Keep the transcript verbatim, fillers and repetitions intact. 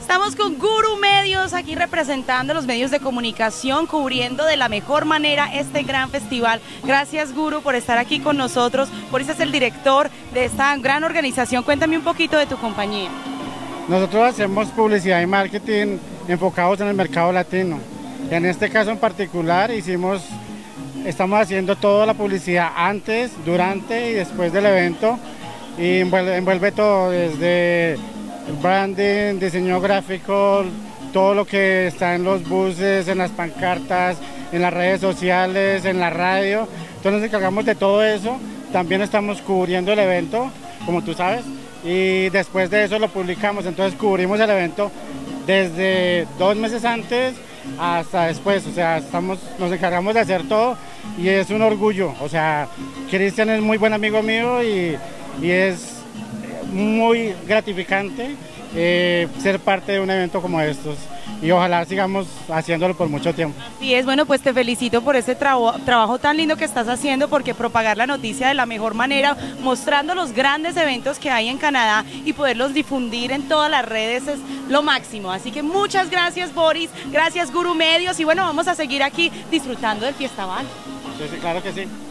Estamos con Guru Medios, aquí representando los medios de comunicación, cubriendo de la mejor manera este gran festival. Gracias, Guru, por estar aquí con nosotros. Boris es el director de esta gran organización. Cuéntame un poquito de tu compañía. Nosotros hacemos publicidad y marketing enfocados en el mercado latino. En este caso en particular hicimos, estamos haciendo toda la publicidad antes, durante y después del evento. Y envuelve, envuelve todo, desde branding, diseño gráfico, todo lo que está en los buses, en las pancartas, en las redes sociales, en la radio. Entonces nos encargamos de todo eso. También estamos cubriendo el evento, como tú sabes, y después de eso lo publicamos. Entonces cubrimos el evento desde dos meses antes hasta después. O sea, estamos, nos encargamos de hacer todo y es un orgullo. O sea, Cristian es muy buen amigo mío y, y es muy gratificante eh, ser parte de un evento como estos y ojalá sigamos haciéndolo por mucho tiempo. Así es, bueno, pues te felicito por este trabo, trabajo tan lindo que estás haciendo, porque propagar la noticia de la mejor manera, mostrando los grandes eventos que hay en Canadá y poderlos difundir en todas las redes es lo máximo. Así que muchas gracias, Boris, gracias, Guru Medios, y bueno, vamos a seguir aquí disfrutando del Fiestaval. Sí, sí, claro que sí.